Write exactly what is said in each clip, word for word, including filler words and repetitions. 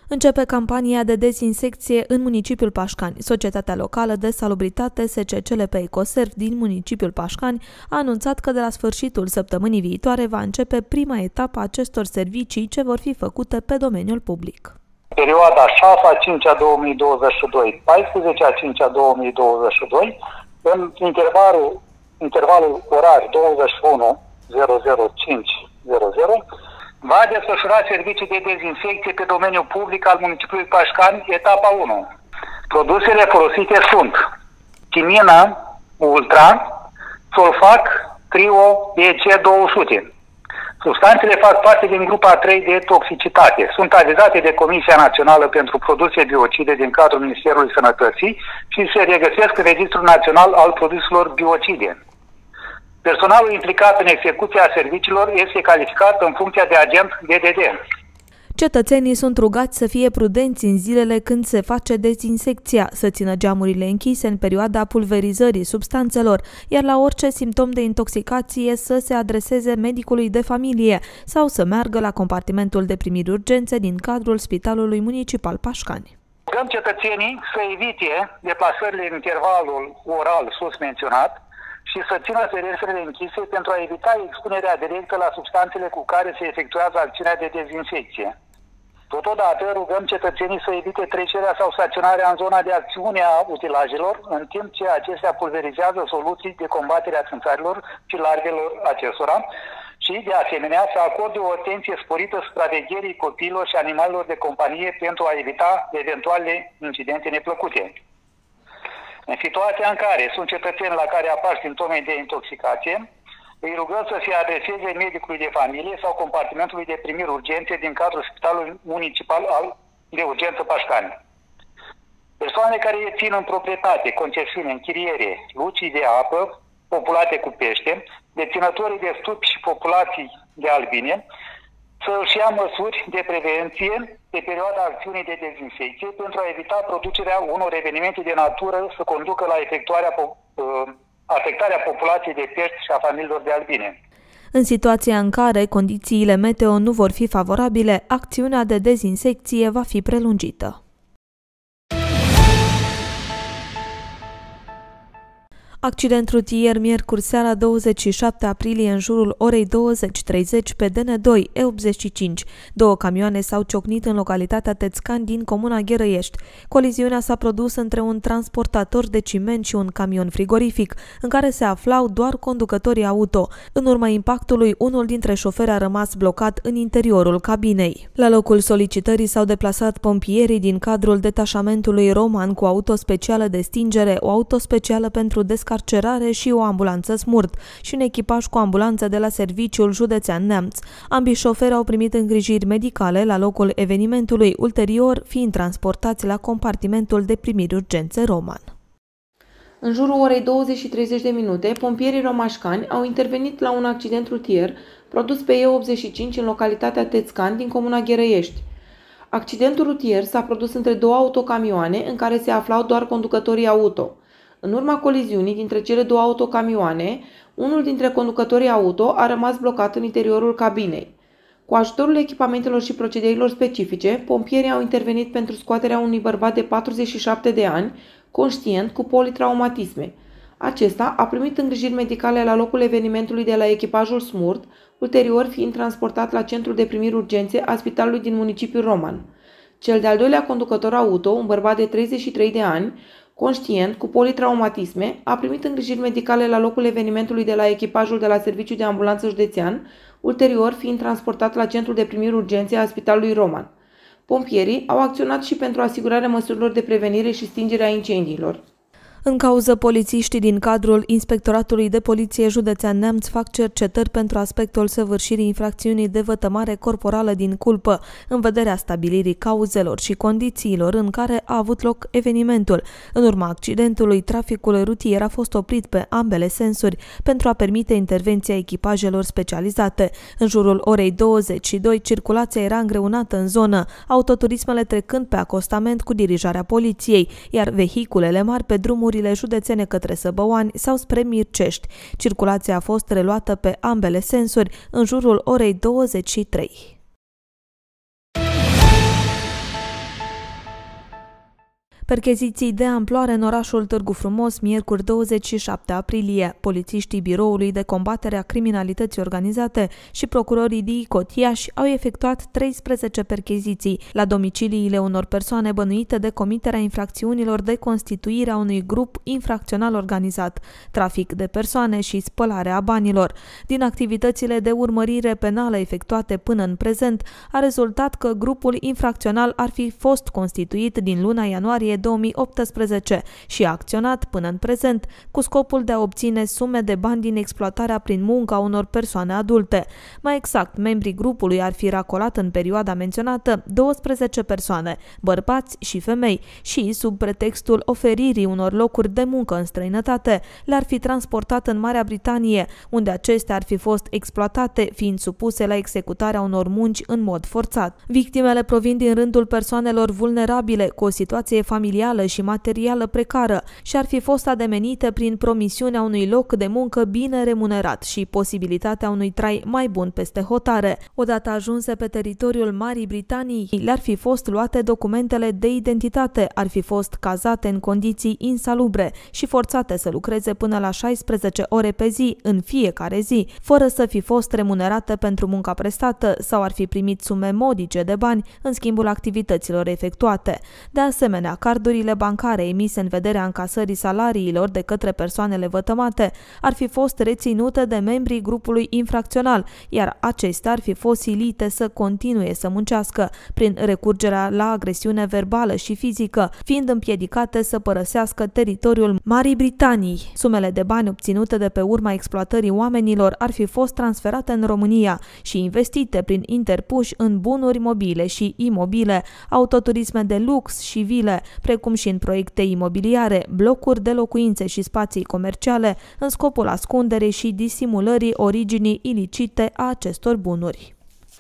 Începe campania de dezinsecție în municipiul Pașcani. Societatea locală de salubritate S C C L P Ecoserv din municipiul Pașcani a anunțat că de la sfârșitul săptămânii viitoare va începe prima etapă a acestor servicii ce vor fi făcute pe domeniul public. Perioada șase a cincea două mii douăzeci și doi, paisprezece a cincea două mii douăzeci și doi, în intervalul, intervalul orar douăzeci și unu zero zero cinci zero zero, va desfășura servicii de dezinfecție pe domeniul public al municipiului Pașcani, etapa unu. Produsele folosite sunt Chimina Ultra, Sulfac Trio E C două sute. Substanțele fac parte din grupa a trei de toxicitate. Sunt avizate de Comisia Națională pentru Produse Biocide din cadrul Ministerului Sănătății și se regăsesc în Registrul Național al Produselor Biocide. Personalul implicat în execuția serviciilor este calificat în funcția de agent D D D. Cetățenii sunt rugați să fie prudenți în zilele când se face dezinsecția, să țină geamurile închise în perioada pulverizării substanțelor, iar la orice simptom de intoxicație să se adreseze medicului de familie sau să meargă la compartimentul de primiri urgențe din cadrul Spitalului Municipal Pașcani. Rugăm cetățenii să evite deplasările în intervalul oral sus menționat și să țină ferestrele închise pentru a evita expunerea directă la substanțele cu care se efectuează acțiunea de dezinfecție. Totodată rugăm cetățenii să evite trecerea sau staționarea în zona de acțiune a utilajelor, în timp ce acestea pulverizează soluții de combatere a țânțarilor și larvelor acestora și, de asemenea, să acorde o atenție sporită supravegherii copiilor și animalelor de companie pentru a evita eventuale incidente neplăcute. În situația în care sunt cetățeni la care apar simptome de intoxicație, îi rugăm să se adreseze medicului de familie sau compartimentului de primiri urgențe din cadrul Spitalului Municipal al de Urgență Pașcani. Persoanele care țin în proprietate, concesiune, închiriere, lucii de apă populate cu pește, deținătorii de stupi și populații de albine, să își ia măsuri de prevenție pe perioada acțiunii de dezinfecție pentru a evita producerea unor evenimente de natură să conducă la efectuarea afectarea populației de pești și a familiilor de albine. În situația în care condițiile meteo nu vor fi favorabile, acțiunea de dezinsecție va fi prelungită. Accident rutier miercuri seara douăzeci și șapte aprilie în jurul orei douăzeci treizeci pe D N doi E optzeci și cinci. Două camioane s-au ciocnit în localitatea Tețcani din comuna Gherăiești. Coliziunea s-a produs între un transportator de ciment și un camion frigorific, în care se aflau doar conducătorii auto. În urma impactului, unul dintre șoferi a rămas blocat în interiorul cabinei. La locul solicitării s-au deplasat pompierii din cadrul detașamentului Roman cu auto specială de stingere, o auto specială pentru descărcare carcerare și o ambulanță smurt și un echipaj cu ambulanță de la Serviciul Județean Neamț. Ambii șoferi au primit îngrijiri medicale la locul evenimentului, ulterior fiind transportați la compartimentul de primiri urgențe Roman. În jurul orei douăzeci și treizeci de minute, pompierii romașcani au intervenit la un accident rutier produs pe E optzeci și cinci în localitatea Tețcani din comuna Gherăiești. Accidentul rutier s-a produs între două autocamioane în care se aflau doar conducătorii auto. În urma coliziunii dintre cele două autocamioane, unul dintre conducătorii auto a rămas blocat în interiorul cabinei. Cu ajutorul echipamentelor și procedeilor specifice, pompierii au intervenit pentru scoaterea unui bărbat de patruzeci și șapte de ani, conștient cu politraumatisme. Acesta a primit îngrijiri medicale la locul evenimentului de la echipajul smurt, ulterior fiind transportat la centrul de primiri urgențe a spitalului din municipiul Roman. Cel de-al doilea conducător auto, un bărbat de treizeci și trei de ani, conștient, cu politraumatisme, a primit îngrijiri medicale la locul evenimentului de la echipajul de la Serviciul de Ambulanță Județean, ulterior fiind transportat la centrul de primiri urgențe a Spitalului Roman. Pompierii au acționat și pentru asigurarea măsurilor de prevenire și stingere a incendiilor. În cauză, polițiștii din cadrul Inspectoratului de Poliție Județean Neamț fac cercetări pentru aspectul săvârșirii infracțiunii de vătămare corporală din culpă, în vederea stabilirii cauzelor și condițiilor în care a avut loc evenimentul. În urma accidentului, traficul rutier a fost oprit pe ambele sensuri pentru a permite intervenția echipajelor specializate. În jurul orei douăzeci și două, circulația era îngreunată în zonă, autoturismele trecând pe acostament cu dirijarea poliției, iar vehiculele mari pe drumuri județene către Săbăoani sau spre Mircești. Circulația a fost reluată pe ambele sensuri în jurul orei douăzeci și trei. Percheziții de amploare în orașul Târgu Frumos, miercuri douăzeci și șapte aprilie. Polițiștii Biroului de Combatere a Criminalității Organizate și procurorii D I C O T Iași au efectuat treisprezece percheziții la domiciliile unor persoane bănuite de comiterea infracțiunilor de constituire a unui grup infracțional organizat, trafic de persoane și spălare a banilor. Din activitățile de urmărire penală efectuate până în prezent, a rezultat că grupul infracțional ar fi fost constituit din luna ianuarie două mii optsprezece și a acționat până în prezent cu scopul de a obține sume de bani din exploatarea prin muncă a unor persoane adulte. Mai exact, membrii grupului ar fi racolat în perioada menționată douăsprezece persoane, bărbați și femei, și, sub pretextul oferirii unor locuri de muncă în străinătate, le-ar fi transportat în Marea Britanie, unde acestea ar fi fost exploatate, fiind supuse la executarea unor munci în mod forțat. Victimele provin din rândul persoanelor vulnerabile, cu o situație familială și materială precară, și ar fi fost ademenite prin promisiunea unui loc de muncă bine remunerat și posibilitatea unui trai mai bun peste hotare. Odată ajunse pe teritoriul Marii Britanii, le-ar fi fost luate documentele de identitate, ar fi fost cazate în condiții insalubre și forțate să lucreze până la șaisprezece ore pe zi, în fiecare zi, fără să fi fost remunerate pentru munca prestată sau ar fi primit sume modice de bani în schimbul activităților efectuate. De asemenea, cardurile bancare emise în vederea încasării salariilor de către persoanele vătămate ar fi fost reținute de membrii grupului infracțional, iar acestea ar fi fost silite să continue să muncească prin recurgerea la agresiune verbală și fizică, fiind împiedicate să părăsească teritoriul Marii Britanii. Sumele de bani obținute de pe urma exploatării oamenilor ar fi fost transferate în România și investite prin interpuși în bunuri mobile și imobile, autoturisme de lux și vile, precum și în proiecte imobiliare, blocuri de locuințe și spații comerciale, în scopul ascunderii și disimulării originii ilicite a acestor bunuri.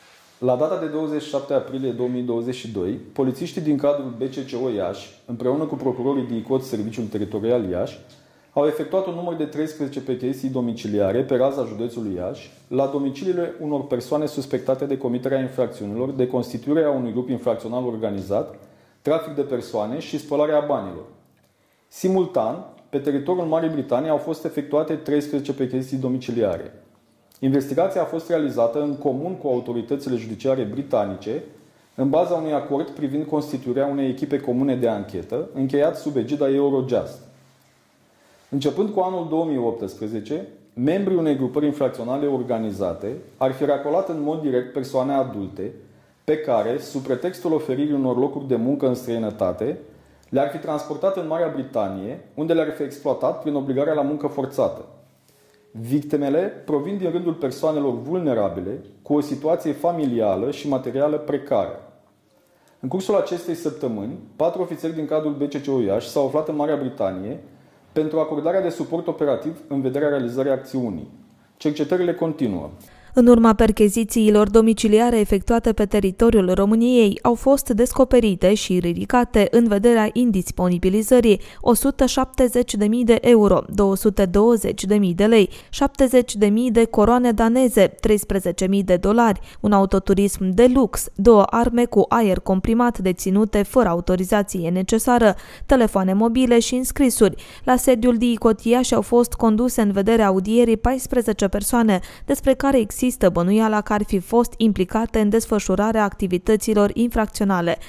La data de douăzeci și șapte aprilie două mii douăzeci și doi, polițiștii din cadrul B C C O Iași, împreună cu procurorii D I C O T Serviciul Teritorial Iași, au efectuat un număr de treisprezece percheziții domiciliare pe raza județului Iași, la domiciliile unor persoane suspectate de comiterea infracțiunilor, de constituirea unui grup infracțional organizat, trafic de persoane și spălarea banilor. Simultan, pe teritoriul Marii Britanii au fost efectuate treisprezece percheziții domiciliare. Investigația a fost realizată în comun cu autoritățile judiciare britanice, în baza unui acord privind constituirea unei echipe comune de anchetă, încheiat sub egida Eurojust. Începând cu anul două mii optsprezece, membrii unei grupări infracționale organizate ar fi racolat în mod direct persoane adulte, pe care, sub pretextul oferirii unor locuri de muncă în străinătate, le-ar fi transportat în Marea Britanie, unde le-ar fi exploatat prin obligarea la muncă forțată. Victimele provin din rândul persoanelor vulnerabile, cu o situație familială și materială precară. În cursul acestei săptămâni, patru ofițeri din cadrul B C C O Iași s-au aflat în Marea Britanie pentru acordarea de suport operativ în vederea realizării acțiunii. Cercetările continuă. În urma perchezițiilor domiciliare efectuate pe teritoriul României, au fost descoperite și ridicate în vederea indisponibilizării o sută șaptezeci de mii de euro, două sute douăzeci de mii de lei, șaptezeci de mii de coroane daneze, treisprezece mii de dolari, un autoturism de lux, două arme cu aer comprimat deținute fără autorizație necesară, telefoane mobile și înscrisuri. La sediul D I C O T Iași au fost conduse în vederea audierii paisprezece persoane, despre care există Există bănuiala că ar fi fost implicate în desfășurarea activităților infracționale.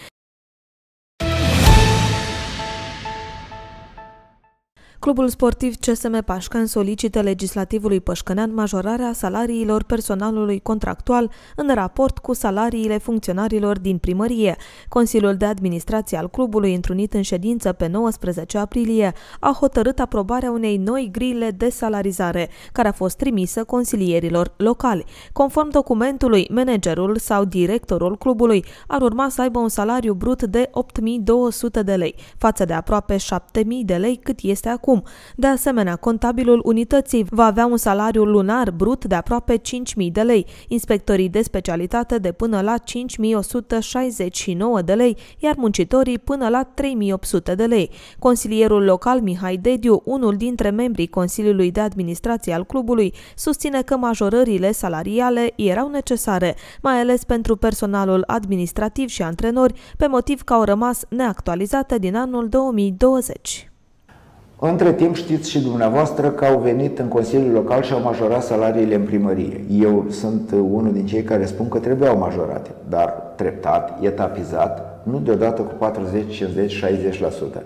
Clubul sportiv C S M Pașcani solicită legislativului pășcănean majorarea salariilor personalului contractual în raport cu salariile funcționarilor din primărie. Consiliul de administrație al clubului, întrunit în ședință pe nouăsprezece aprilie, a hotărât aprobarea unei noi grile de salarizare, care a fost trimisă consilierilor locali. Conform documentului, managerul sau directorul clubului ar urma să aibă un salariu brut de opt mii două sute de lei, față de aproape șapte mii de lei cât este acum. acum. De asemenea, contabilul unității va avea un salariu lunar brut de aproape cinci mii de lei, inspectorii de specialitate de până la cinci mii o sută șaizeci și nouă de lei, iar muncitorii până la trei mii opt sute de lei. Consilierul local Mihai Dediu, unul dintre membrii Consiliului de Administrație al clubului, susține că majorările salariale erau necesare, mai ales pentru personalul administrativ și antrenori, pe motiv că au rămas neactualizate din anul două mii douăzeci. Între timp știți și dumneavoastră că au venit în Consiliul Local și au majorat salariile în primărie. Eu sunt unul din cei care spun că trebuiau majorate, dar treptat, etapizat, nu deodată cu patruzeci, cincizeci, șaizeci la sută.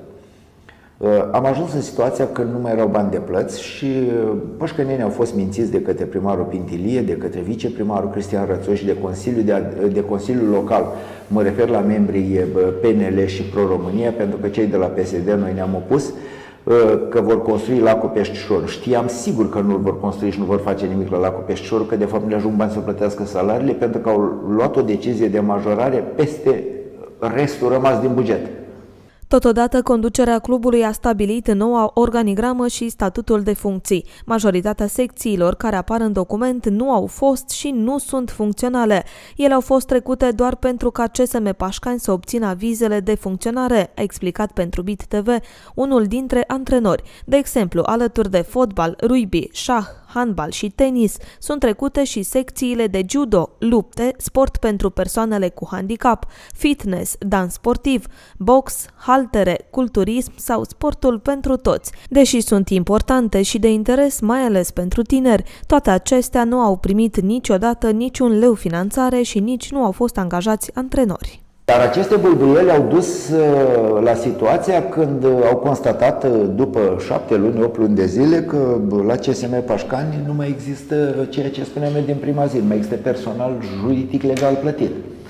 Am ajuns în situația când nu mai erau bani de plăți și pășcănenii au fost mințiți de către primarul Pintilie, de către viceprimarul Cristian Rățoș și de Consiliul, de, de Consiliul Local. Mă refer la membrii P N L și Pro-România, pentru că cei de la P S D noi ne-am opus că vor construi lacul Peștișor. Știam sigur că nu-l vor construi și nu vor face nimic la lacul Peștișor, că de fapt nu le ajung bani să plătească salariile, pentru că au luat o decizie de majorare peste restul rămas din buget. Totodată, conducerea clubului a stabilit noua organigramă și statutul de funcții. Majoritatea secțiilor care apar în document nu au fost și nu sunt funcționale. Ele au fost trecute doar pentru ca C S M Pașcani să obțină avizele de funcționare, a explicat pentru B I T T V unul dintre antrenori. De exemplu, alături de fotbal, rugby, șah, handbal și tenis, sunt trecute și secțiile de judo, lupte, sport pentru persoanele cu handicap, fitness, dans sportiv, box, haltere, culturism sau sportul pentru toți. Deși sunt importante și de interes, mai ales pentru tineri, toate acestea nu au primit niciodată niciun leu finanțare și nici nu au fost angajați antrenori. Dar aceste bâlbâieli au dus la situația când au constatat după șapte luni, opt luni de zile că la C S M Pașcani nu mai există ceea ce spuneam din prima zi, nu mai există personal juridic legal plătit.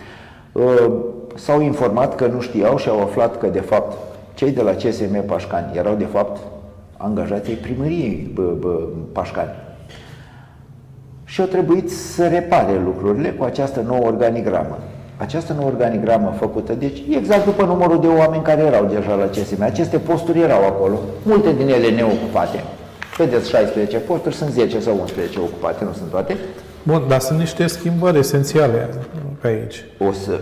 S-au informat că nu știau și au aflat că de fapt cei de la C S M Pașcani erau de fapt angajații primăriei Pașcani. Și au trebuit să repare lucrurile cu această nouă organigramă. Această nouă organigramă făcută, deci exact după numărul de oameni care erau deja la C S M. Aceste posturi erau acolo, multe din ele neocupate. Vedeți, șaisprezece posturi, sunt zece sau unsprezece ocupate, nu sunt toate. Bun, dar sunt niște schimbări esențiale pe aici. O să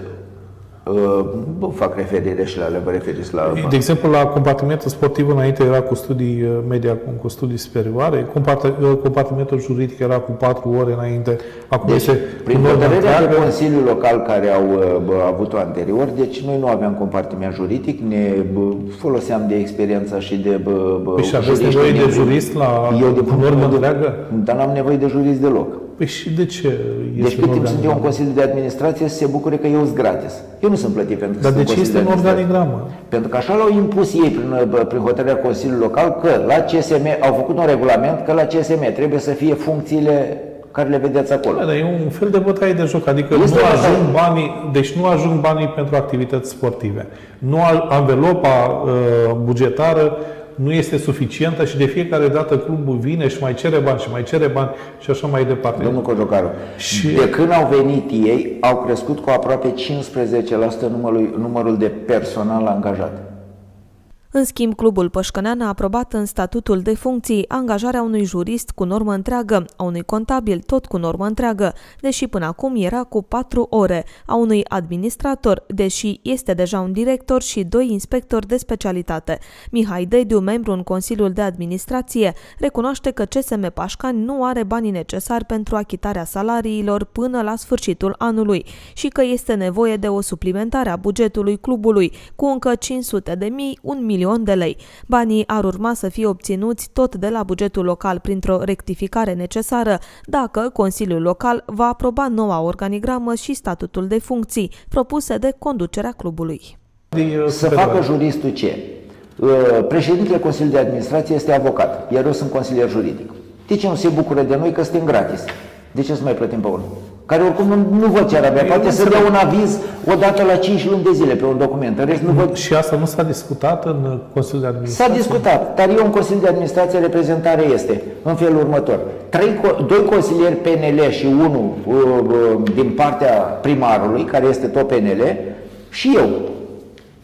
uh, fac referire și la le vă referiți la... De exemplu, la compartimentul sportiv înainte era cu studii media, cu studii superioare, compartimentul juridic era cu patru ore înainte, acum deci, este prin hotărârea de Consiliul Local care au bă, avut-o anterior, deci noi nu aveam compartiment juridic, ne bă, foloseam de experiența și de bă, bă, păi și aveți nevoie de jurist la eu de normă întreagă? Dar n-am nevoie de jurist deloc. Păi și de ce? Deci cât timp sunt eu în Consiliul de Administrație, să se bucure că eu sunt gratis. Eu nu sunt plătit pentru că Dar sunt de ce este în organigramă? Pentru că așa l-au impus ei prin, prin hotărârea Consiliului Local că la C S M au făcut un regulament că la C S M trebuie să fie funcțiile care le vedeți acolo. Da, dar e un fel de bătaie de joc, adică este nu ajung banii, deci nu ajung banii pentru activități sportive. Nu anvelopa uh, bugetară nu este suficientă și de fiecare dată clubul vine și mai cere bani și mai cere bani și așa mai departe. Domnul Cojocaru, și... de când au venit ei, au crescut cu aproape cincisprezece la sută numărul, numărul de personal angajat. În schimb, clubul Pășcănean a aprobat în statutul de funcții angajarea unui jurist cu normă întreagă, a unui contabil tot cu normă întreagă, deși până acum era cu patru ore, a unui administrator, deși este deja un director și doi inspectori de specialitate. Mihai Dediu, membru în Consiliul de Administrație, recunoaște că C S M Pașcani nu are banii necesari pentru achitarea salariilor până la sfârșitul anului și că este nevoie de o suplimentare a bugetului clubului cu încă cinci sute de mii, un milion de lei. Banii ar urma să fie obținuți tot de la bugetul local printr-o rectificare necesară, dacă Consiliul Local va aproba noua organigramă și statutul de funcții propuse de conducerea clubului. Să facă juristul ce? Președintele Consiliului de Administrație este avocat, iar eu sunt consilier juridic. De ce nu se bucură de noi că suntem gratis? De ce să mai plătim pe unul? Care oricum nu, nu vă cer abia, poate să dea un aviz odată la cinci luni de zile pe un document. În rest, nu vă... Și asta nu s-a discutat în Consiliul de Administrație? S-a discutat, dar eu în Consiliul de Administrație reprezentare este în felul următor. Trei, doi consilieri P N L și unul uh, uh, din partea primarului, care este tot P N L, și eu.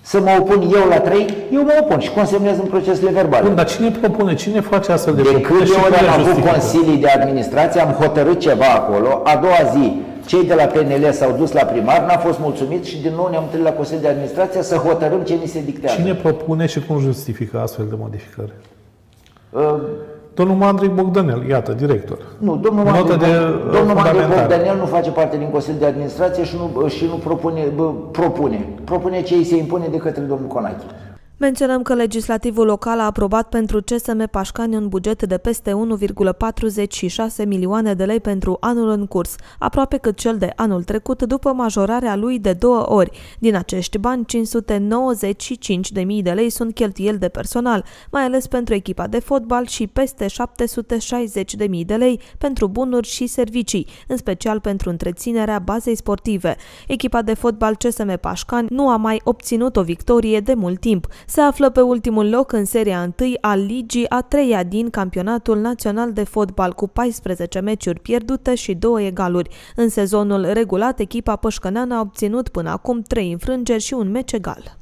Să mă opun eu la trei, eu mă opun și consemnez în procesele verbale. Bun, dar cine propune, cine face astfel de de propuneri? De câte ori am avut consilii de administrație, am hotărât ceva acolo, a doua zi, cei de la P N L s-au dus la primar, n-a fost mulțumit și din nou ne-am întâlnit la Consiliul de Administrație să hotărâm ce ni se dictează. Cine propune și cum justifică astfel de modificări? Uh, Domnul Andrei Bogdanel, iată, director. Nu, domnul Andrei, de, domnul Andrei Bogdanel nu face parte din Consiliul de Administrație și nu, și nu propune, propune. Propune ce îi se impune de către domnul Conache. Menționăm că legislativul local a aprobat pentru C S M Pașcani un buget de peste unu virgulă patruzeci și șase milioane de lei pentru anul în curs, aproape cât cel de anul trecut după majorarea lui de două ori. Din acești bani, cinci sute nouăzeci și cinci de mii de lei sunt cheltuieli de personal, mai ales pentru echipa de fotbal și peste șapte sute șaizeci de mii de lei pentru bunuri și servicii, în special pentru întreținerea bazei sportive. Echipa de fotbal C S M Pașcani nu a mai obținut o victorie de mult timp. Se află pe ultimul loc în seria întâi a ligii a treia din campionatul național de fotbal cu paisprezece meciuri pierdute și două egaluri. În sezonul regulat, echipa pășcăneană a obținut până acum trei înfrângeri și un meci egal.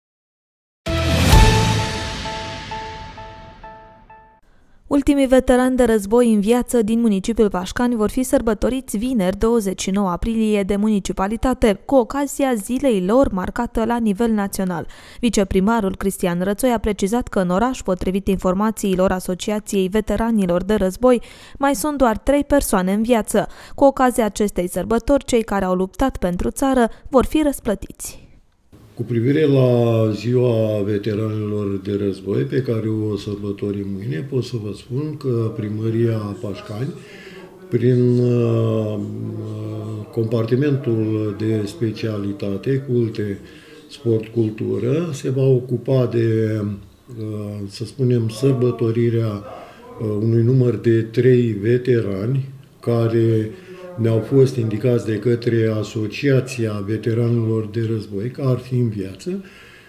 Ultimii veterani de război în viață din municipiul Pașcani vor fi sărbătoriți vineri, douăzeci și nouă aprilie, de municipalitate, cu ocazia zilei lor marcată la nivel național. Viceprimarul Cristian Rățoi a precizat că în oraș, potrivit informațiilor Asociației Veteranilor de Război, mai sunt doar trei persoane în viață. Cu ocazia acestei sărbători, cei care au luptat pentru țară vor fi răsplătiți. Cu privire la ziua veteranilor de război, pe care o sărbătorim mâine, pot să vă spun că Primăria Pașcani, prin uh, compartimentul de specialitate, culte, sport, cultură, se va ocupa de, uh, să spunem, sărbătorirea uh, unui număr de trei veterani care ne-au fost indicați de către Asociația Veteranilor de Război, că ar fi în viață,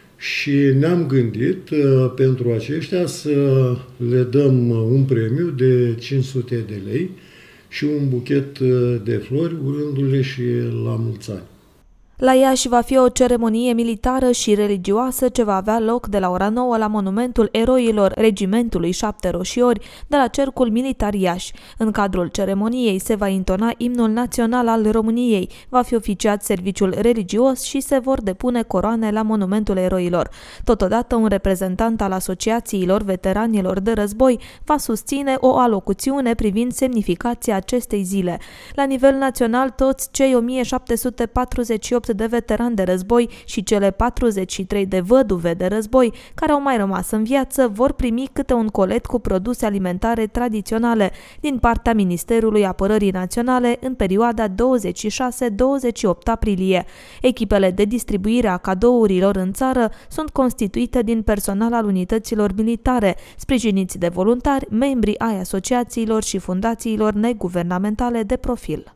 și ne-am gândit uh, pentru aceștia să le dăm un premiu de cinci sute de lei și un buchet de flori, urându-le și la mulți ani. La Iași va fi o ceremonie militară și religioasă ce va avea loc de la ora nouă la monumentul eroilor Regimentului Șapte Roșiori de la Cercul Militar Iași. În cadrul ceremoniei se va intona imnul național al României, va fi oficiat serviciul religios și se vor depune coroane la monumentul eroilor. Totodată, un reprezentant al asociațiilor veteranilor de război va susține o alocuțiune privind semnificația acestei zile. La nivel național, toți cei o mie șapte sute patruzeci și opt de veterani de război și cele patruzeci și trei de văduve de război care au mai rămas în viață vor primi câte un colet cu produse alimentare tradiționale din partea Ministerului Apărării Naționale în perioada douăzeci și șase douăzeci și opt aprilie. Echipele de distribuire a cadourilor în țară sunt constituite din personal al unităților militare, sprijiniți de voluntari, membri ai asociațiilor și fundațiilor neguvernamentale de profil.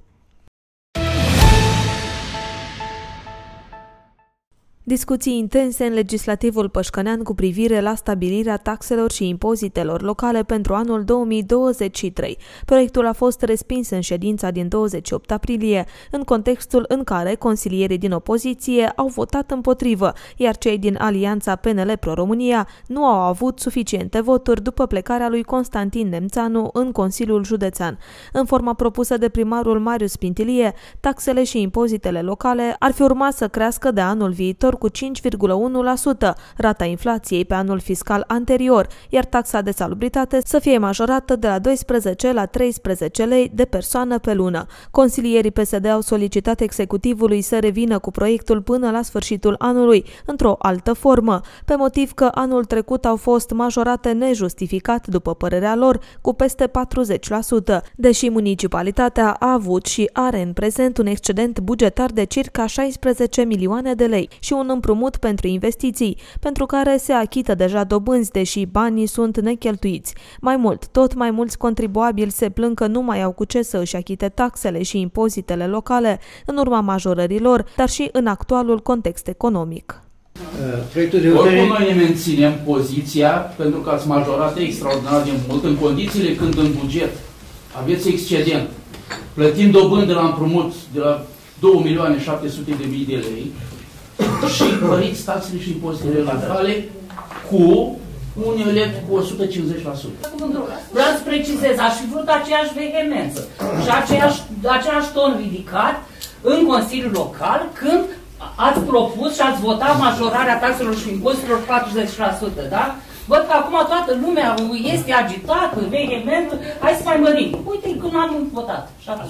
Discuții intense în legislativul pășcănean cu privire la stabilirea taxelor și impozitelor locale pentru anul două mii douăzeci și trei. Proiectul a fost respins în ședința din douăzeci și opt aprilie, în contextul în care consilierii din opoziție au votat împotrivă, iar cei din Alianța P N L Pro-România nu au avut suficiente voturi după plecarea lui Constantin Nemțanu în Consiliul Județean. În forma propusă de primarul Marius Pintilie, taxele și impozitele locale ar fi urmat să crească de anul viitor cu cinci virgulă unu la sută, rata inflației pe anul fiscal anterior, iar taxa de salubritate să fie majorată de la doisprezece la treisprezece lei de persoană pe lună. Consilierii P S D au solicitat executivului să revină cu proiectul până la sfârșitul anului, într-o altă formă, pe motiv că anul trecut au fost majorate nejustificat, după părerea lor, cu peste patruzeci la sută, deși municipalitatea a avut și are în prezent un excedent bugetar de circa șaisprezece milioane de lei și un împrumut pentru investiții, pentru care se achită deja dobânzi, deși banii sunt necheltuiți. Mai mult, tot mai mulți contribuabili se plâng că nu mai au cu ce să își achite taxele și impozitele locale în urma majorărilor, dar și în actualul context economic. Oricum noi ne menținem poziția pentru că ați majorat extraordinar de mult în condițiile când în buget aveți excedent, plătim dobândă la împrumut de la două milioane șapte sute de mii de lei, și păriți taxele și impozitele locale cu unele cu o sută cincizeci la sută. Vreau să precizez, aș fi vrut aceeași vehemență și aceeași, aceeași ton ridicat în Consiliul Local când ați propus și ați votat majorarea taxelor și impozitelor patruzeci la sută, da? Văd că acum toată lumea este agitată, vehementă, hai să mai mărim. Uite, când am votat.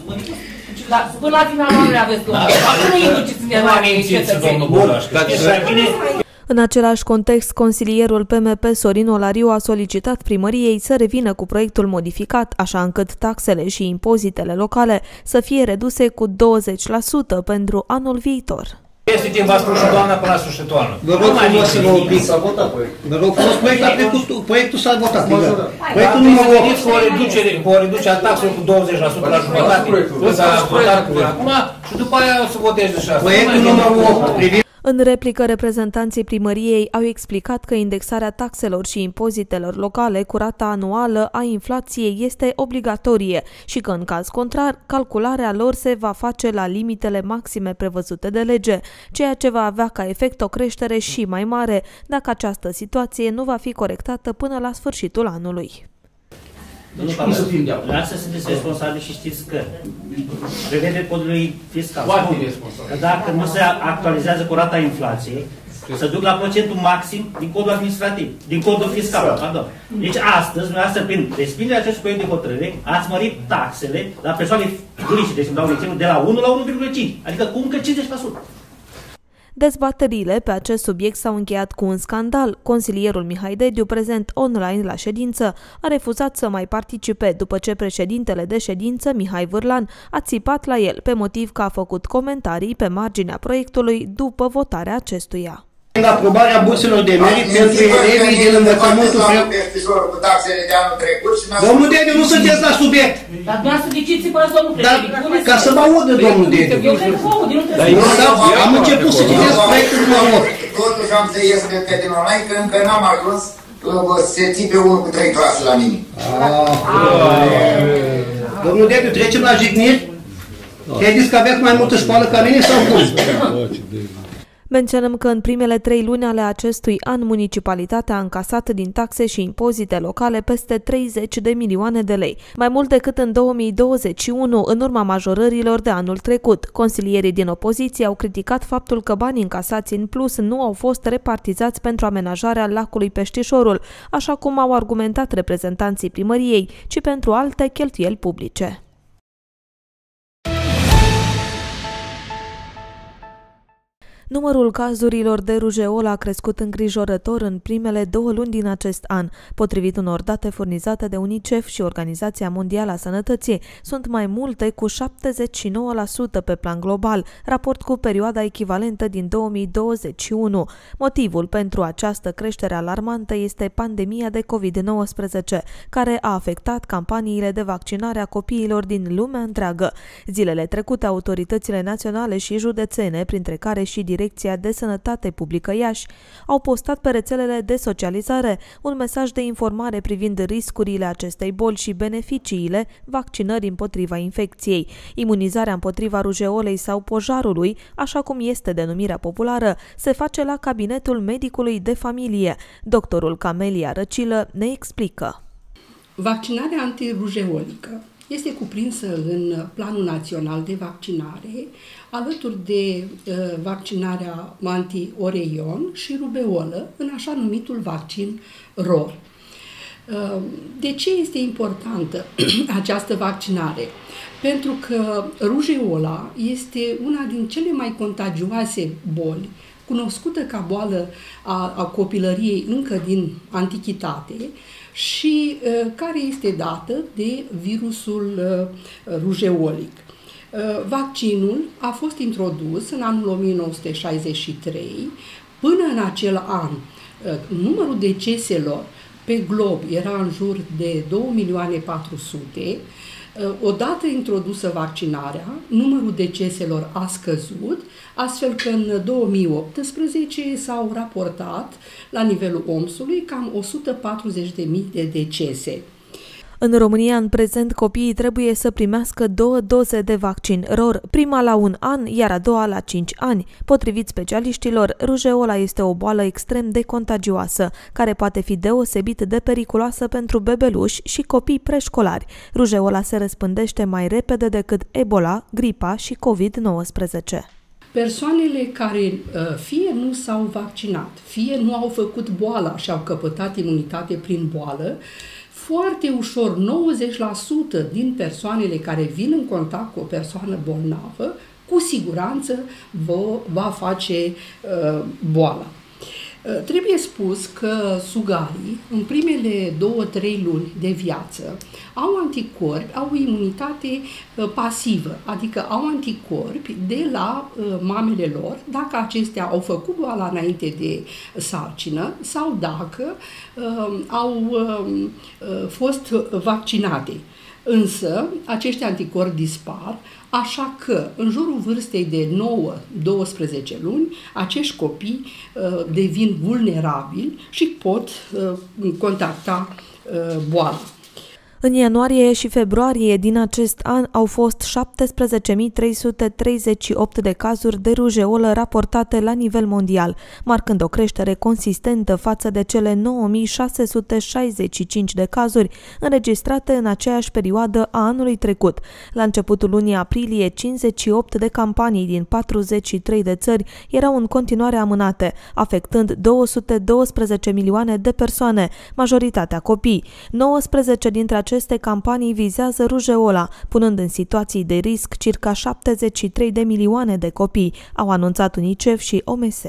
Dar până la final nu le aveți domnul. Acum nu induceți în eroare cetățenii. În același context, consilierul P M P Sorin Olariu a solicitat primăriei să revină cu proiectul modificat, așa încât taxele și impozitele locale să fie reduse cu douăzeci la sută pentru anul viitor. Este timp, v-a spus și doamna până la sfârșitul anului. Vă rog frumos să vă obliți. S-a votat proiectul. Vă rog frumos, proiectul s-a votat. Proiectul numărul opt. Cu o reducere, cu o reducere a taxelor cu douăzeci la sută la jumătate. S-a votat până acum și după aia o să votezi de șase. Proiectul numărul opt privind În replică, reprezentanții primăriei au explicat că indexarea taxelor și impozitelor locale cu rata anuală a inflației este obligatorie și că, în caz contrar, calcularea lor se va face la limitele maxime prevăzute de lege, ceea ce va avea ca efect o creștere și mai mare dacă această situație nu va fi corectată până la sfârșitul anului. Deci cum să fim de acord? Vreau să sunteți responsabili și știți că prevede codului fiscal. Foarte responsabil. Că dacă nu se actualizează cu rata inflației, să duc la procentul maxim din codul administrativ, din codul fiscal. Pardon. Deci astăzi, dumneavoastră, prin respingerea acestui proiect de hotărâre, ați mărit taxele la persoane juridice, deci îmi dau un exemplu, de la unu la unu virgulă cinci, adică cu încă cincizeci la sută. Dezbaterile pe acest subiect s-au încheiat cu un scandal. Consilierul Mihai Dediu, prezent online la ședință, a refuzat să mai participe după ce președintele de ședință, Mihai Vârlan, a țipat la el pe motiv că a făcut comentarii pe marginea proiectului după votarea acestuia. În aprobarea burselor de merit pentru elevii din învățământul cu taxele de anul trecut și Domnul Dediu, nu sunteți la subiect! Dar dumneavoastră de ce țipați, domnul președinte? Ca să mă audă, domnul Dediu. Eu cred că aud, nu trebuie. Am început să citesc proiectul numărul opt. Totuși am să ies pe din online, că încă n-am ajuns să țipe unul cu trei clase la mine. Domnul Dediu, trecem la jigniri? Credeți că aveți mai multă școală ca mine sau cum? Menționăm că în primele trei luni ale acestui an, municipalitatea a încasat din taxe și impozite locale peste treizeci de milioane de lei, mai mult decât în două mii douăzeci și unu, în urma majorărilor de anul trecut. Consilierii din opoziție au criticat faptul că banii încasați în plus nu au fost repartizați pentru amenajarea lacului Peștișorul, așa cum au argumentat reprezentanții primăriei, ci pentru alte cheltuieli publice. Numărul cazurilor de rujeolă a crescut îngrijorător în primele două luni din acest an. Potrivit unor date furnizate de UNICEF și Organizația Mondială a Sănătății, sunt mai multe cu șaptezeci și nouă la sută pe plan global, raport cu perioada echivalentă din două mii douăzeci și unu. Motivul pentru această creștere alarmantă este pandemia de covid nouăsprezece, care a afectat campaniile de vaccinare a copiilor din lumea întreagă. Zilele trecute, autoritățile naționale și județene, printre care și Direcția de Sănătate Publică Iași, au postat pe rețelele de socializare un mesaj de informare privind riscurile acestei boli și beneficiile vaccinării împotriva infecției. Imunizarea împotriva rujeolei sau pojarului, așa cum este denumirea populară, se face la cabinetul medicului de familie. Doctorul Camelia Răcilă ne explică. Vaccinarea antirujeolică este cuprinsă în Planul Național de Vaccinare, alături de uh, vaccinarea anti-oreion și rubeolă, în așa numitul vaccin R O R. Uh, de ce este importantă această vaccinare? Pentru că rujeola este una din cele mai contagioase boli, cunoscută ca boală a, a copilăriei încă din antichitate, și uh, care este dată de virusul uh, rujeolic. Uh, vaccinul a fost introdus în anul o mie nouă sute șaizeci și trei. Până în acel an, uh, numărul deceselor pe glob era în jur de două milioane patru sute. Uh, odată introdusă vaccinarea, numărul deceselor a scăzut, astfel că în două mii optsprezece s-au raportat la nivelul O M S-ului cam o sută patruzeci de mii de decese. În România, în prezent, copiii trebuie să primească două doze de vaccin R O R, prima la un an, iar a doua la cinci ani. Potrivit specialiștilor, rujeola este o boală extrem de contagioasă, care poate fi deosebit de periculoasă pentru bebeluși și copii preșcolari. Rujeola se răspândește mai repede decât Ebola, gripa și COVID nouăsprezece. Persoanele care fie nu s-au vaccinat, fie nu au făcut boala și au căpătat imunitate prin boală, foarte ușor, nouăzeci la sută din persoanele care vin în contact cu o persoană bolnavă, cu siguranță va face uh, boala. Uh, trebuie spus că sugarii, în primele două trei luni de viață, au anticorpi, au o imunitate uh, pasivă, adică au anticorpi de la uh, mamele lor, dacă acestea au făcut boala înainte de sarcină sau dacă uh, au uh, fost vaccinate. Însă, acești anticorpi dispar, așa că, în jurul vârstei de nouă douăsprezece luni, acești copii uh, devin vulnerabili și pot uh, contacta uh, boala. În ianuarie și februarie din acest an au fost șaptesprezece mii trei sute treizeci și opt de cazuri de rujeolă raportate la nivel mondial, marcând o creștere consistentă față de cele nouă mii șase sute șaizeci și cinci de cazuri înregistrate în aceeași perioadă a anului trecut. La începutul lunii aprilie, cincizeci și opt de campanii din patruzeci și trei de țări erau în continuare amânate, afectând două sute doisprezece milioane de persoane, majoritatea copii. nouăsprezece dintre aceste Aceste campanii vizează rujeola, punând în situații de risc circa șaptezeci și trei de milioane de copii, au anunțat UNICEF și O M S.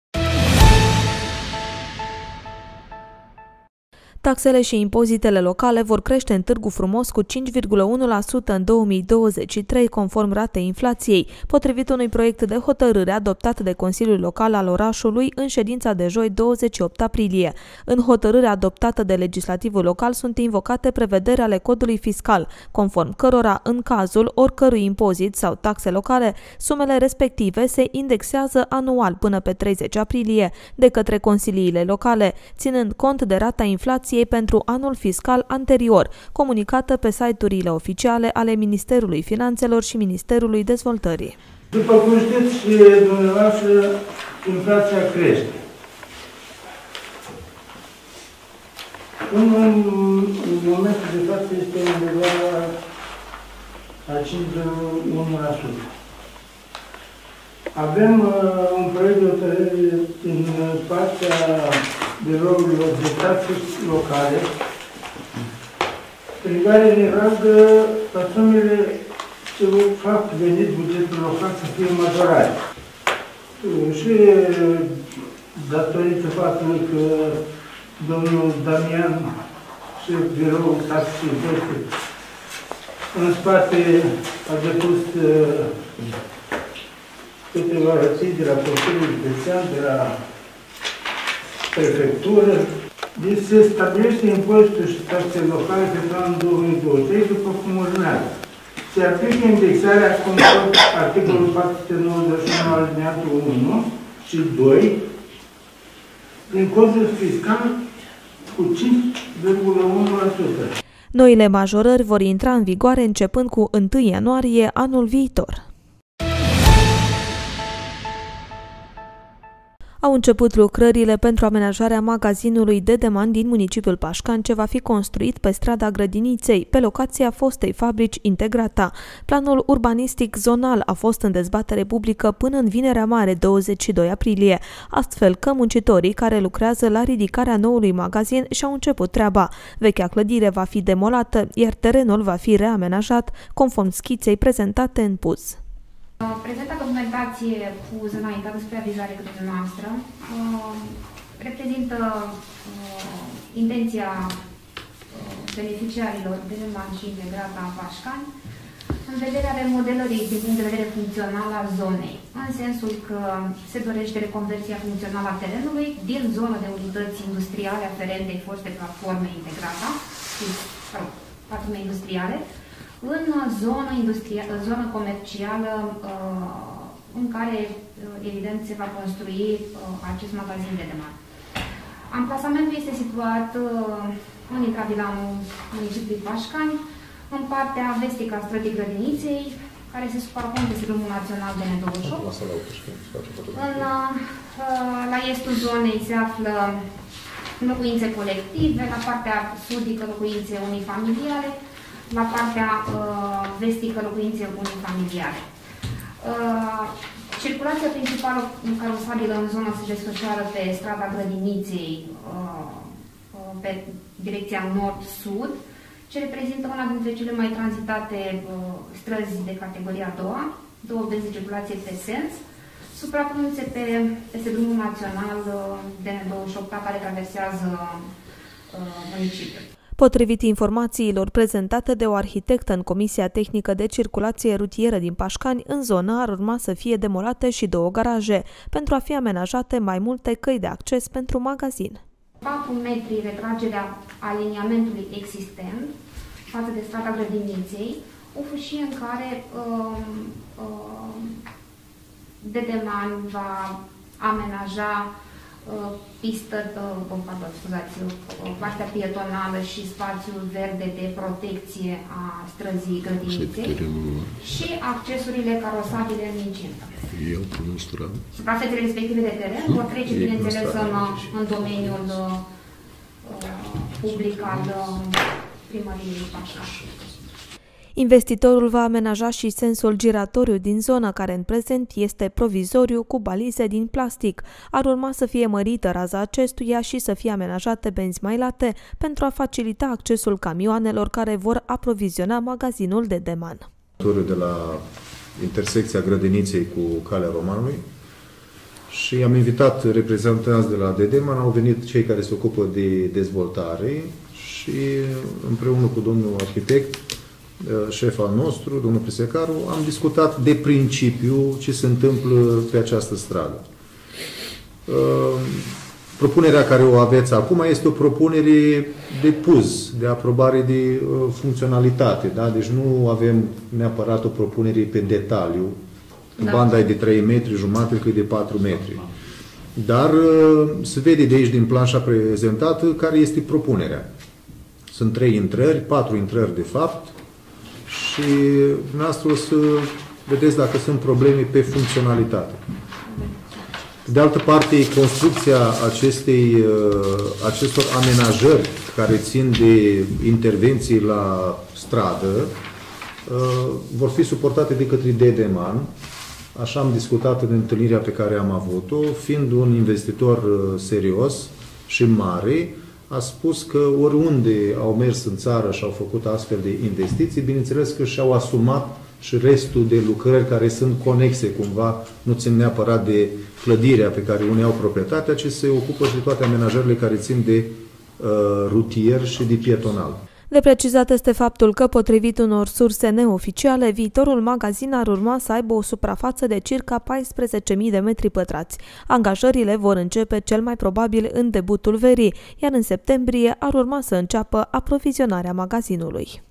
Taxele și impozitele locale vor crește în Târgu Frumos cu cinci virgulă unu la sută în două mii douăzeci și trei, conform ratei inflației, potrivit unui proiect de hotărâre adoptat de Consiliul Local al orașului în ședința de joi douăzeci și opt aprilie. În hotărârea adoptată de legislativul local sunt invocate prevederi ale codului fiscal, conform cărora, în cazul oricărui impozit sau taxe locale, sumele respective se indexează anual până pe treizeci aprilie de către consiliile locale, ținând cont de rata inflației pentru anul fiscal anterior, comunicată pe site-urile oficiale ale Ministerului Finanțelor și Ministerului Dezvoltării. După cum știți și dumneavoastră, inflația crește. În, în momentul de față este undeva la cinci virgulă unu la sută. Avem uh, un proiect de hotărâre în partea birourilor de taxe locale, prin care ne roagă ca sumele ce fac venit bugetul local să fie majorate. Și datorită faptului că domnul Damian și biroul taxe și impozite în spate a depus câteva rății de la Consiliul Județean, de la prefectură. Deci se stabilește impozitul și taxele locale pentru anul două mii douăzeci și trei după cum urmează. Se aplică indexarea conform articolul patru sute nouăzeci și unu alineatul unu și doi din codul fiscal cu cinci virgulă unu la sută. Noile majorări vor intra în vigoare începând cu întâi ianuarie anul viitor. Au început lucrările pentru amenajarea magazinului Dedeman din municipiul Pașcan, ce va fi construit pe strada Grădiniței, pe locația fostei fabrici Integrata. Planul urbanistic zonal a fost în dezbatere publică până în Vinerea Mare, douăzeci și doi aprilie, astfel că muncitorii care lucrează la ridicarea noului magazin și-au început treaba. Vechea clădire va fi demolată, iar terenul va fi reamenajat, conform schiței prezentate în P U Z. Prezenta documentație P U Z înaintată spre avizare către dumneavoastră uh, reprezintă uh, intenția uh, beneficiarilor de Dedeman și Integrata Pașcani în vederea remodelării din punct de vedere funcțional al zonei, în sensul că se dorește reconversia funcțională a terenului din zona de unități industriale aferente foste platforme Integrata și platforme industriale în zonă, zonă comercială în care, evident, se va construi acest magazin Dedeman. Amplasamentul este situat în intravilă a municipiului Pașcani, în partea vestică a străzii Grădiniței, care se suprapune peste drumul național de N douăzeci și opt. În, la estul zonei se află locuințe colective, la partea sudică locuințe unifamiliare, la partea uh, vestică locuințe unifamiliare. Uh, circulația principală carosabilă în zona se desfășoară pe strada Grădiniței, uh, uh, pe direcția nord-sud, ce reprezintă una dintre cele mai tranzitate uh, străzi de categoria a doua, două benzi de circulație pe sens, suprapunându-se pe, peste drumul național uh, de N douăzeci și opt care traversează uh, municipiul. Potrivit informațiilor prezentate de o arhitectă în Comisia Tehnică de Circulație Rutieră din Pașcani, în zonă ar urma să fie demolate și două garaje, pentru a fi amenajate mai multe căi de acces pentru magazin. patru metri retragerea aliniamentului existent față de strada Grădiniței, o fâșie în care uh, uh, Dedeman va amenaja uh, pistă, uh, pardon, scuzați, uh, partea pietonală și spațiul verde de protecție a străzii Grădiniței și accesurile carosabile în incintă. Suprafețele respective de teren vor trece, bineînțeles, în, în domeniul uh, public al uh, primăriei Pașcani. Investitorul va amenaja și sensul giratoriu din zonă, care în prezent este provizoriu cu balize din plastic. Ar urma să fie mărită raza acestuia și să fie amenajate benzi mai late pentru a facilita accesul camioanelor care vor aproviziona magazinul de Dedeman. De la intersecția Grădiniței cu Calea Romanului și am invitat reprezentanți de la Dedeman, au venit cei care se ocupă de dezvoltare și împreună cu domnul arhitect, șef al nostru, domnul Prisecaru, am discutat de principiu ce se întâmplă pe această stradă. Propunerea care o aveți acum este o propunere de puz, de aprobare de funcționalitate. Da? Deci nu avem neapărat o propunere pe detaliu. Da. Banda e de trei metri jumate, că e de patru metri. Dar se vede de aici, din planșa prezentată, care este propunerea. Sunt trei intrări, patru intrări de fapt, și dumneavoastră o să vedeți dacă sunt probleme pe funcționalitate. De altă parte, construcția acestei, acestor amenajări care țin de intervenții la stradă vor fi suportate de către Dedeman. Așa am discutat în întâlnirea pe care am avut-o, fiind un investitor serios și mare, a spus că oriunde au mers în țară și au făcut astfel de investiții, bineînțeles că și-au asumat și restul de lucrări care sunt conexe cumva, nu țin neapărat de clădirea pe care unii au proprietatea, ci se ocupă și de toate amenajările care țin de uh, rutier și de pietonal. De precizat este faptul că, potrivit unor surse neoficiale, viitorul magazin ar urma să aibă o suprafață de circa paisprezece mii de metri pătrați. Angajările vor începe cel mai probabil în debutul verii, iar în septembrie ar urma să înceapă aprovizionarea magazinului.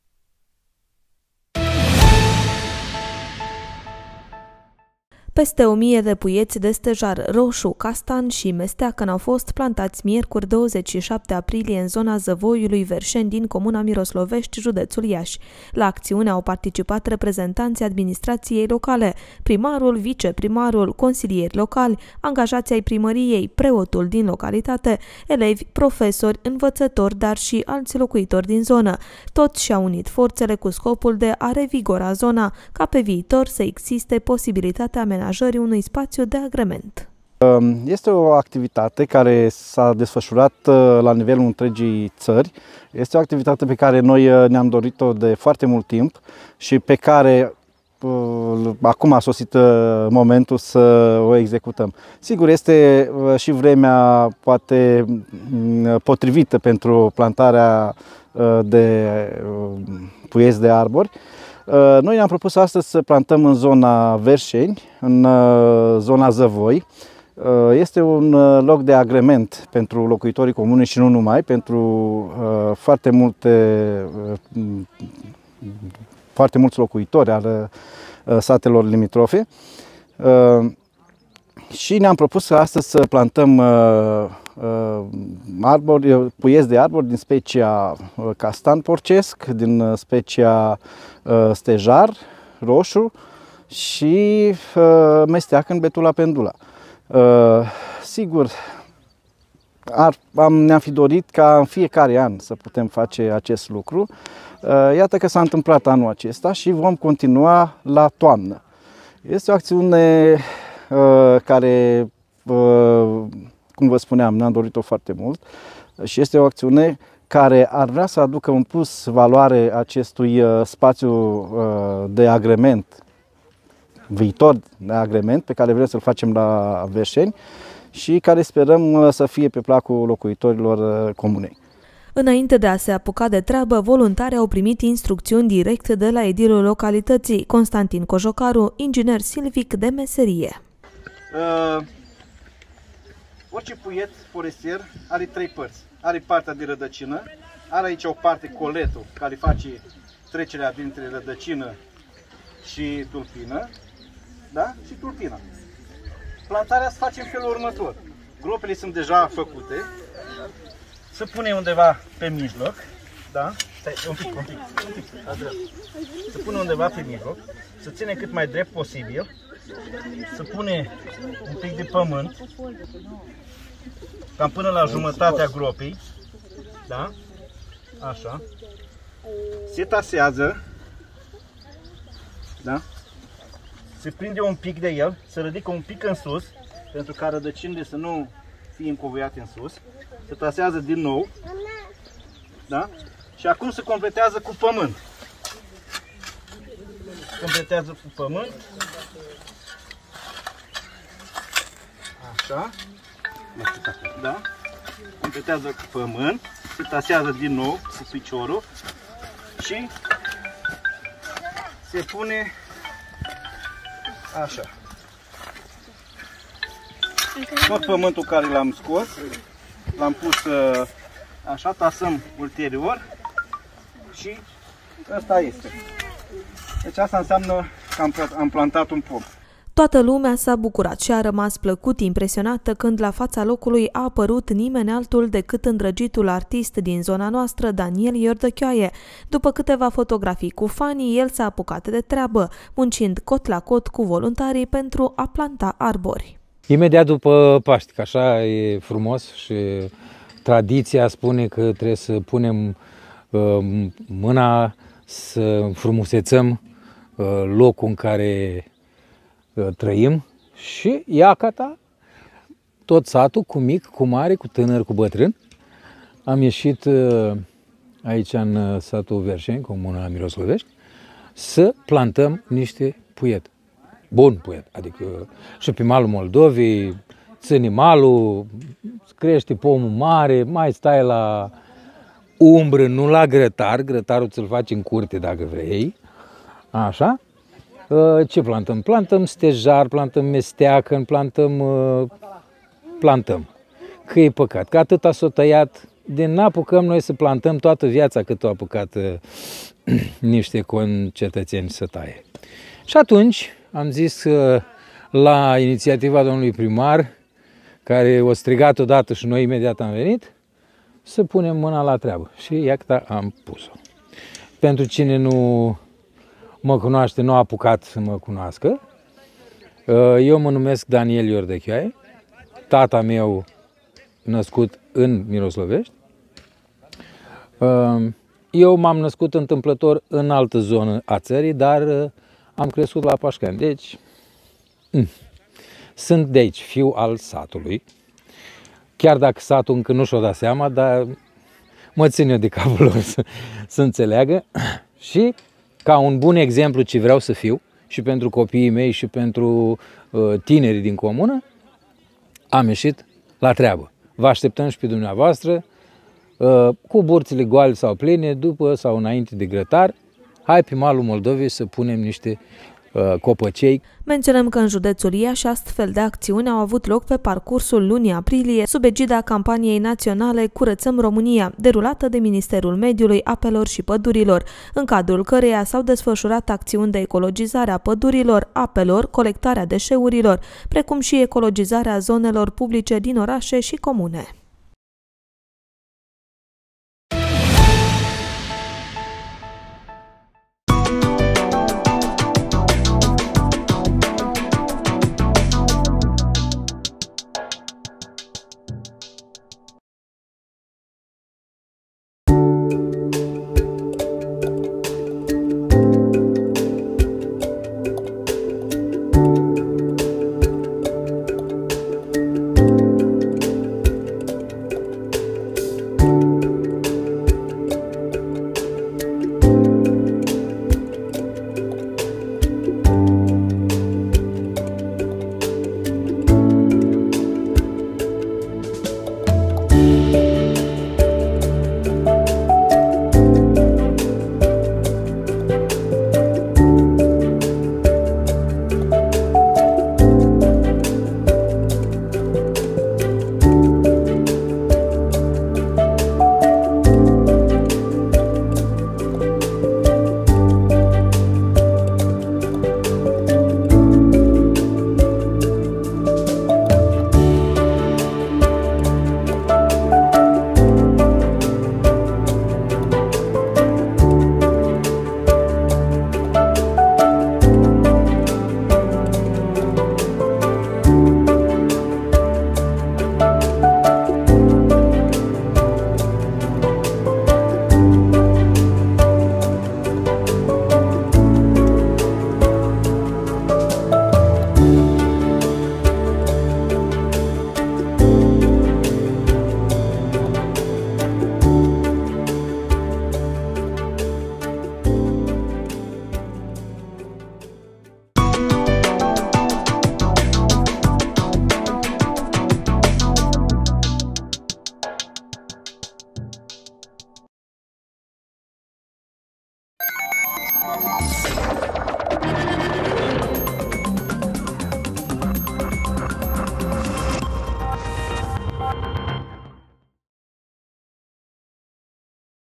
Peste o mie de puieți de stejar roșu, castan și mesteacăn au fost plantați miercuri douăzeci și șapte aprilie în zona Zăvoiului Verșeni din comuna Miroslovești, județul Iași. La acțiune au participat reprezentanții administrației locale, primarul, viceprimarul, consilieri locali, angajații ai primăriei, preotul din localitate, elevi, profesori, învățători, dar și alți locuitori din zonă. Toți și-au unit forțele cu scopul de a revigora zona, ca pe viitor să existe posibilitatea amenajării unui spațiu de agrement. Este o activitate care s-a desfășurat la nivelul întregii țări. Este o activitate pe care noi ne-am dorit-o de foarte mult timp și pe care acum a sosit momentul să o executăm. Sigur, este și vremea poate potrivită pentru plantarea de puieți de arbori. Noi ne-am propus astăzi să plantăm în zona Verșeni, în zona Zăvoi. Este un loc de agrement pentru locuitorii comunei și nu numai, pentru foarte multe, foarte mulți locuitori al satelor limitrofe. Și ne-am propus astăzi să plantăm arbori, puieți de arbori din specia castan porcesc, din specia stejar roșu și mesteac în betula pendula. Sigur, ar, am, ne-am fi dorit ca în fiecare an să putem face acest lucru. Iată că s-a întâmplat anul acesta și vom continua la toamnă. Este o acțiune care, cum vă spuneam, ne-am dorit-o foarte mult și este o acțiune care ar vrea să aducă un plus valoare acestui spațiu de agrement, viitor de agrement pe care vrem să-l facem la Verșeni și care sperăm să fie pe placul locuitorilor comunei. Înainte de a se apuca de treabă, voluntarii au primit instrucțiuni direct de la edilul localității, Constantin Cojocaru, inginer silvic de meserie. Uh, orice puiet forestier are trei părți. Are partea de rădăcină, are aici o parte, coletul, care face trecerea dintre rădăcină și tulpină, da? Și tulpina. Plantarea se face în felul următor. Gropile sunt deja făcute. Se pune undeva pe mijloc, da? Stai, un pic, un pic, un pic, se pune undeva pe mijloc, se ține cât mai drept posibil, se pune un pic de pământ, cam până la jumătatea gropii, da? Așa. Se tasează, da? Se prinde un pic de el, se ridică un pic în sus, pentru ca rădăcinile să nu fie încovoiate în sus. Se tasează din nou, da? Și acum se completează cu pământ. Se completează cu pământ. Așa. Da? Completează cu pământ. Se tasează din nou cu piciorul și se pune așa. Tot pământul care l-am scos, l-am pus așa, tasăm ulterior și ăsta este. Deci asta înseamnă că am, am plantat un pom. Toată lumea s-a bucurat și a rămas plăcut impresionată când la fața locului a apărut nimeni altul decât îndrăgitul artist din zona noastră, Daniel Iordăchioaie. După câteva fotografii cu fanii, el s-a apucat de treabă, muncind cot la cot cu voluntarii pentru a planta arbori. Imediat după Paști, că așa e frumos și tradiția spune că trebuie să punem uh, mâna să înfrumusețăm uh, locul în care uh, trăim și iacata, tot satul, cu mic, cu mare, cu tânăr, cu bătrân. Am ieșit uh, aici în satul Verșeni, comuna Miroslovești, să plantăm niște puiet. Bun puiet, adică și pe malul Moldovei, ține malul, crește pomul mare, mai stai la umbră, nu la grătar, grătarul ți-l faci în curte dacă vrei, așa. Ce plantăm? Plantăm stejar, plantăm mesteacă, plantăm, plantăm. Că e păcat, că atâta s-o tăiat, de n-apucăm noi să plantăm toată viața cât au apucat niște concetățeni să taie. Și atunci am zis la inițiativa domnului primar, care o strigat odată și noi imediat am venit, să punem mâna la treabă. Și iată am pus-o. Pentru cine nu mă cunoaște, nu a apucat să mă cunoască, eu mă numesc Daniel Iordăchioaie, tata meu născut în Miroslovești. Eu m-am născut întâmplător în altă zonă a țării, dar am crescut la Pașcani. Deci, sunt de aici, fiu al satului. Chiar dacă satul încă nu și-o dat seama, dar mă țin eu de capul lor să, să înțeleagă. Și ca un bun exemplu ce vreau să fiu, și pentru copiii mei și pentru uh, tinerii din comună, am ieșit la treabă. Vă așteptăm și pe dumneavoastră, uh, cu burțile goale sau pline, după sau înainte de grătar. Hai pe malul Moldovei să punem niște uh, copăcei. Menționăm că în județul Iași astfel de acțiuni au avut loc pe parcursul lunii aprilie, sub egida campaniei naționale Curățăm România, derulată de Ministerul Mediului, Apelor și Pădurilor, în cadrul căreia s-au desfășurat acțiuni de ecologizare a pădurilor, apelor, colectarea deșeurilor, precum și ecologizarea zonelor publice din orașe și comune.